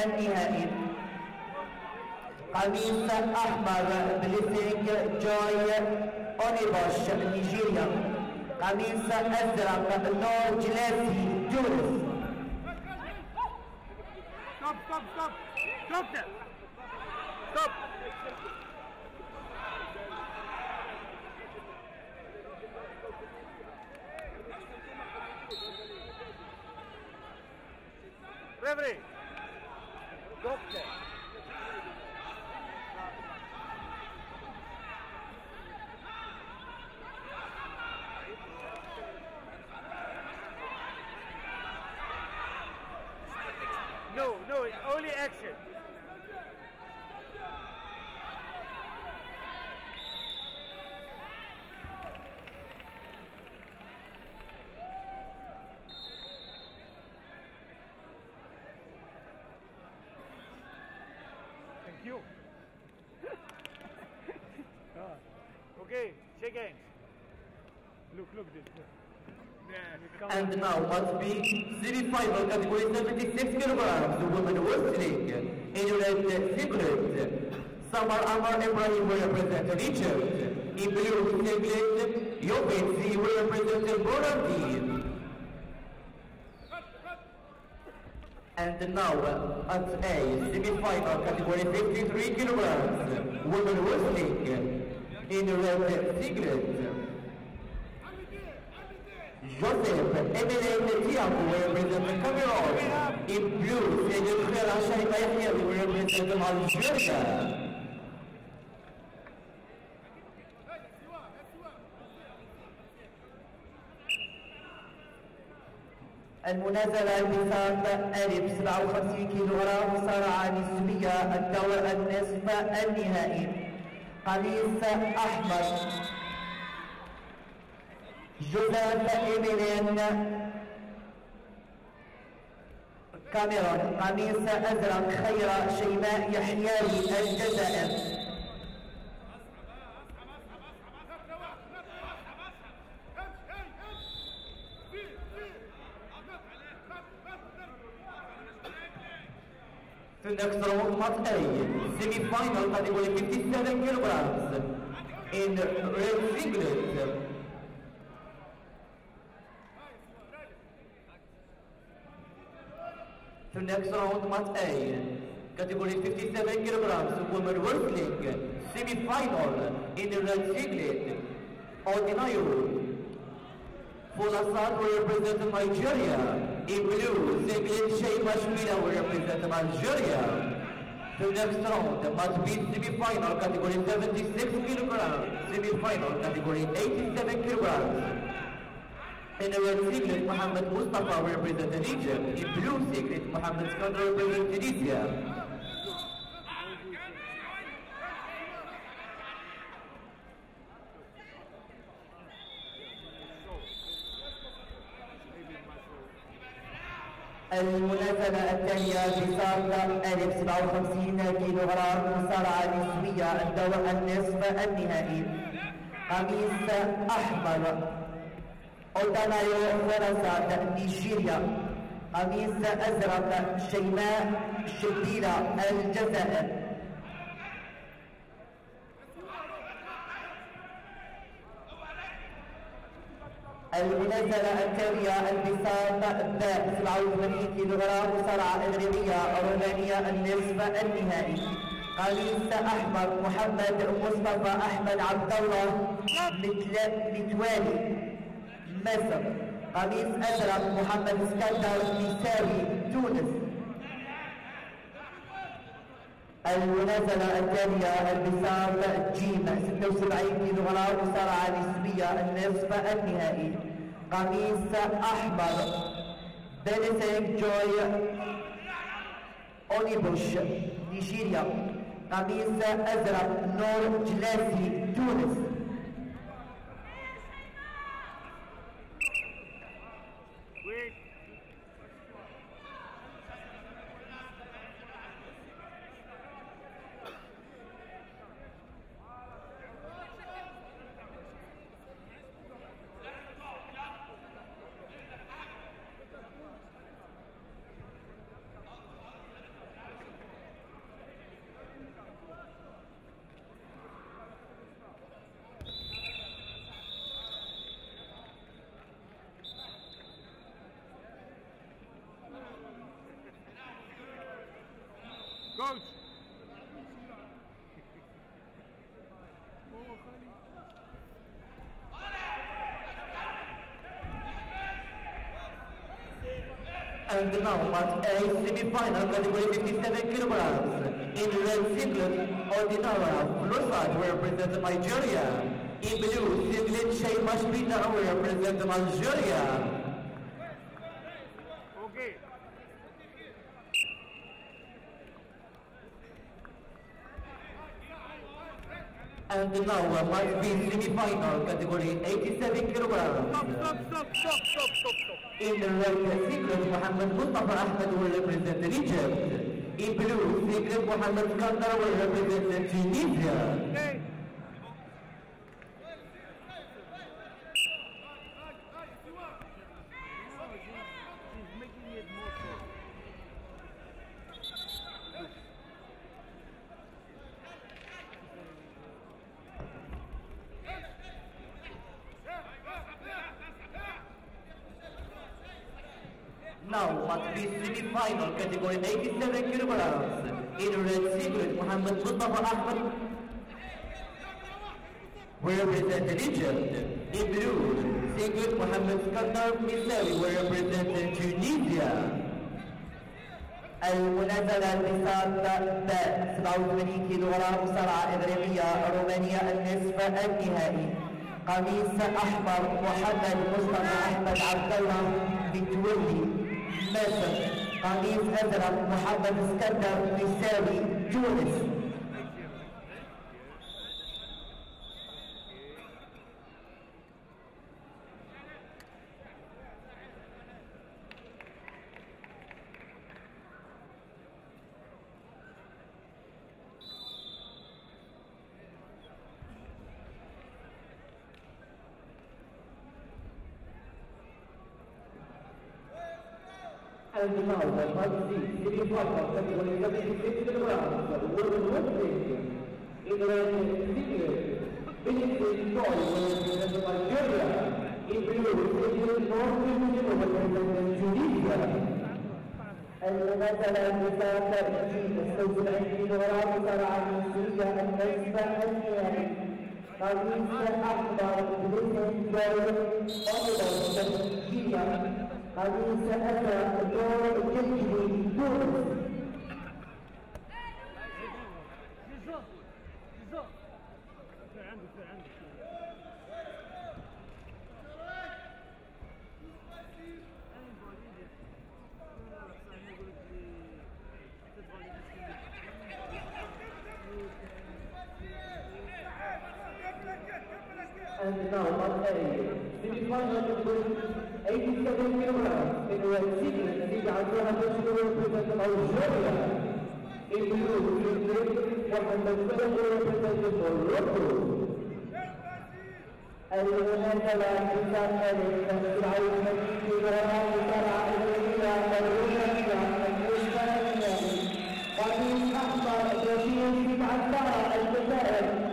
النهائي. قميص أحمر بليسينج جوي أونيبوش نيجيريا. قميص أزرق نور جلاسي تونس. Stop, stop, stop! Stop there! Stop! Referee! Stop there! No, it's only action. Thank you. Okay, shake hands. Look this. And now must be semi-final category 76 kilograms, the women wrestling. In red singlet, Samar Amar EBRAHIM will represent Egypt. In blue singlet, Yobetsi will represent Burundi. And now at A, semi-final category 53 kilograms, women wrestling. In red singlet, Joseph Emile Tiago will represent Cameroon. In blue, Seyed Khera Shaika Yahya will represent Algeria. المنازلة بساط ألف 57 كيلوغرام مصارعة نسبية الدور النصف النهائي. قميص أحمر جوزيف إيميلين كاميرون. قميص أزرق خيرة شيماء يحيوي الجزائر. The next round, part A, semi-final category 57 kilograms in red singlet. The next round, part A, category 57 kilograms, women wrestling, semi-final in red singlet. Ordinayo Fulasat will represent Nigeria. In blue, singlet Shayma Shmina will represent Algeria. The next round must be semi-final category 76 kilograms, semi-final category 87 kilograms. In red singlet, Mohammed Mustafa will represent Egypt. In blue singlet, Mohammed Skandar will represent Tunisia. المنازلة الثانية بساط ألف 57 كيلوغرام مصارعة نسبية الدور النصف النهائي. قميص أحمر أودانايو فرزات نيجيريا. قميص أزرق شيماء شبيرة الجزائر. المنازلة الثانية البساط باء 87 كيلوغرام مصارعة إغريقية رومانيا النصف النهائي. قميص أحمر محمد مصطفى أحمد عبد الله لتوالي مصر. قميص أزرق محمد اسكندر نساوي تونس. المنازلة الثانية البساط جيم 76 كيلوغرام مصارعة نسبية النصف النهائي. قميص أحمر بليسينج جوي أونيبوش نيجيريا. قميص أزرق نور جلاسي تونس. Coach. And now at a semi-final category 57 kilograms. In red singlet, Ordinara Flosad will represent Nigeria. In blue singlet, Shea Mashbita will represent Algeria. Okay. And now must be semi-final category 87 kilograms. Stop. In the red singlet, Mohammed Mustafa Ahmed will represent Egypt. In blue singlet, Mohammed Skandar will represent Tunisia. Hey. She's making it more so. Now must be semi-final category 87 kilograms. In red singlet, Mohammed Mustafa Ahmed will represent Egypt. In blue singlet, Mohammed Skandar Misawi will represent Tunisia. المنازلة بساط 87 كيلوغرام مصارعة إبريقية رومانيا النصف النهائي. قميص أحمر محمد مصطفى أحمد عبد الله متولي مصر. قميص أزرق محمد اسكندر مساوي تونس. And now the must be semi-final category 76 kilograms. Women wrestling. In red singlet, Benedict Toy will represent Nigeria. In blue singlet, North Division will represent Tunisia. المنازلة بساط 76 كيلوغرام مصارعة مصرية النصف النهائي. قميص أحمر بلسان جاي أبيض تشجيعية. قميص أزرق دور جلدي تونس. And now on A, semi-final category 87 kilograms. In red singlet, Nida Abdullah will represent Algeria. In blue singlet, Mohammed Salah will represent Morocco. المنازلة بساط 79 كيلوغرام مصارعة إبريقية رومانيا النصف النهائي. قميص أحمر رشيد عطار الجزائر.